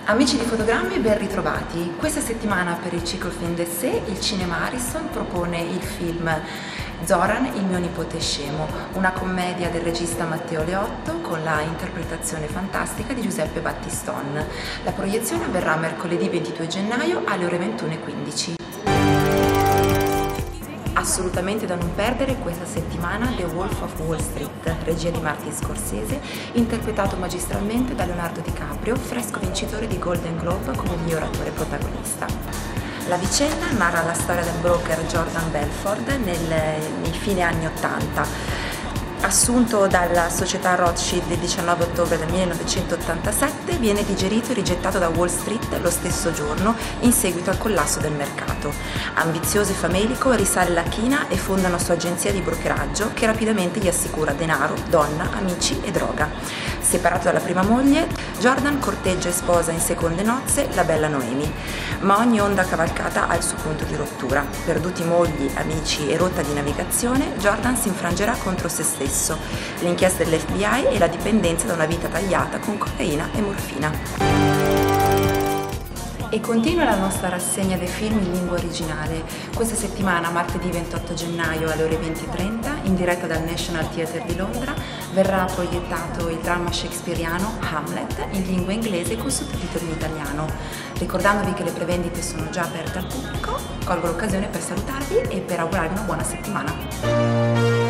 Amici di Fotogrammi, ben ritrovati. Questa settimana per il ciclo Film d'Essai il Cinema Ariston propone il film Zoran, il mio nipote scemo, una commedia del regista Matteo Leotto con la interpretazione fantastica di Giuseppe Battiston. La proiezione avverrà mercoledì 22 gennaio alle ore 21:15. Assolutamente da non perdere questa settimana The Wolf of Wall Street, regia di Martin Scorsese, interpretato magistralmente da Leonardo DiCaprio, fresco vincitore di Golden Globe come miglior attore protagonista. La vicenda narra la storia del broker Jordan Belfort nei fine anni '80. Assunto dalla società Rothschild il 19 ottobre del 1987, viene digerito e rigettato da Wall Street lo stesso giorno in seguito al collasso del mercato. Ambizioso e famelico, risale la china e fonda una sua agenzia di brokeraggio che rapidamente gli assicura denaro, donna, amici e droga. Separato dalla prima moglie, Jordan corteggia e sposa in seconde nozze la bella Noemi, ma ogni onda cavalcata ha il suo punto di rottura. Perduti mogli, amici e rotta di navigazione, Jordan si infrangerà contro se stesso, l'inchiesta dell'FBI e la dipendenza da una vita tagliata con cocaina e morfina. E continua la nostra rassegna dei film in lingua originale. Questa settimana, martedì 28 gennaio alle ore 20:30, in diretta dal National Theatre di Londra, verrà proiettato il dramma shakespeariano Hamlet in lingua inglese con sottotitoli in italiano. Ricordandovi che le prevendite sono già aperte al pubblico, colgo l'occasione per salutarvi e per augurarvi una buona settimana.